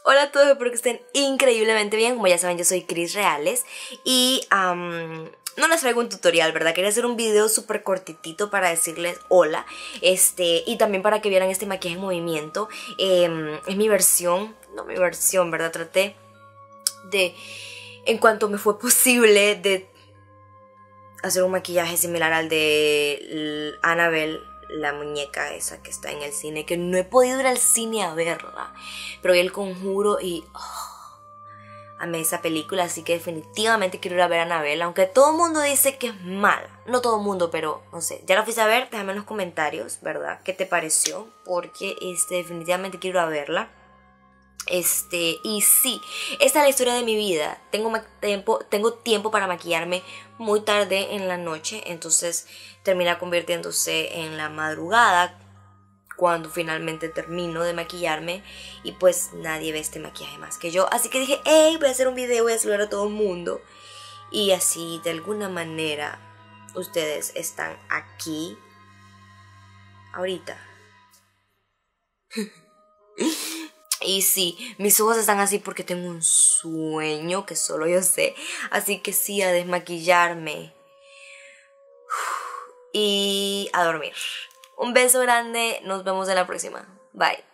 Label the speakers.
Speaker 1: Hola a todos, espero que estén increíblemente bien. Como ya saben, yo soy Cris Reales y no les traigo un tutorial, ¿verdad? Quería hacer un video súper cortitito para decirles hola, y también para que vieran este maquillaje en movimiento. Es mi versión, no mi versión, ¿verdad? Traté de, en cuanto me fue posible, de hacer un maquillaje similar al de Annabelle, la muñeca esa que está en el cine, que no he podido ir al cine a verla, pero vi El Conjuro y amé esa película, así que definitivamente quiero ir a ver a Annabelle, aunque todo el mundo dice que es mala. No todo el mundo, pero no sé, ya la fuiste a ver, déjame en los comentarios, ¿verdad? ¿Qué te pareció? Porque definitivamente quiero ir a verla. Y sí, esta es la historia de mi vida. Tengo tiempo para maquillarme muy tarde en la noche, entonces termina convirtiéndose en la madrugada cuando finalmente termino de maquillarme y pues nadie ve este maquillaje más que yo. Así que dije, hey, voy a hacer un video, voy a saludar a todo el mundo. Y así, de alguna manera, ustedes están aquí ahorita. Y sí, mis ojos están así porque tengo un sueño que solo yo sé. Así que sí, a desmaquillarme y a dormir. Un beso grande, nos vemos en la próxima. Bye.